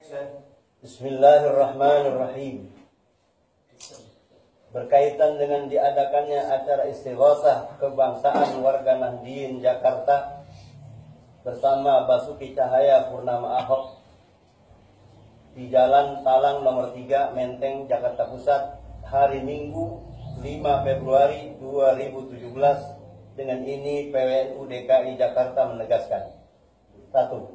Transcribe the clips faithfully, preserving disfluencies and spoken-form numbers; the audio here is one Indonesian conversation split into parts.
Bismillahirrahmanirrahim. Berkaitan dengan diadakannya acara istighosah kebangsaan warga Nahdien Jakarta bersama Basuki Cahaya Purnama Ahok di Jalan Talang nomor tiga, Menteng, Jakarta Pusat, hari Minggu lima Februari dua ribu tujuh belas. Dengan ini P W N U D K I Jakarta menegaskan: satu.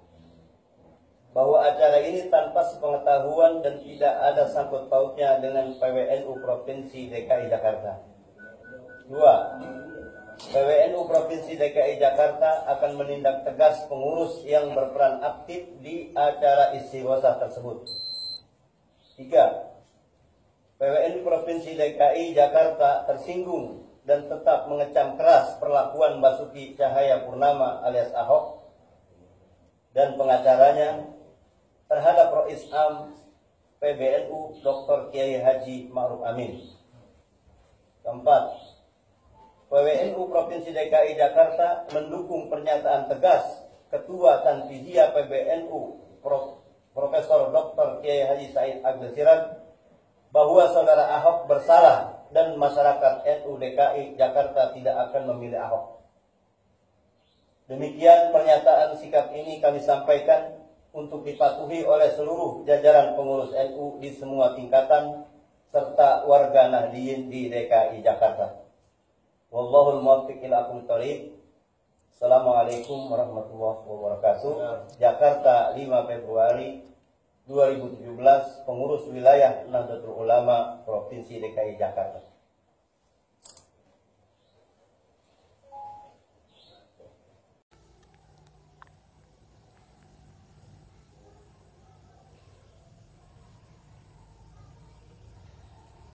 Bahwa acara ini tanpa sepengetahuan dan tidak ada sangkut pautnya dengan P W N U Provinsi D K I Jakarta. Dua. P W N U Provinsi D K I Jakarta akan menindak tegas pengurus yang berperan aktif di acara istighosah tersebut. Tiga. P W N U Provinsi D K I Jakarta tersinggung dan tetap mengecam keras perlakuan Basuki Cahaya Purnama alias Ahok dan pengacaranya terhadap Rois Am P B N U Doktor Kiai Haji Ma'ruf Amin. Keempat, P W N U Provinsi D K I Jakarta mendukung pernyataan tegas Ketua Tanfiziyah P B N U Prof. Profesor Doktor Kiai Haji Said Agil Siraj bahwa saudara Ahok bersalah dan masyarakat N U D K I Jakarta tidak akan memilih Ahok. Demikian pernyataan sikap ini kami sampaikan untuk dipatuhi oleh seluruh jajaran pengurus N U di semua tingkatan serta warga Nahdien di D K I Jakarta. Wallahul muwaffiq ila aqwamit thoriq. Assalamualaikum warahmatullahi wabarakatuh. Jakarta lima Februari dua ribu tujuh belas, pengurus wilayah Nahdlatul Ulama Provinsi D K I Jakarta.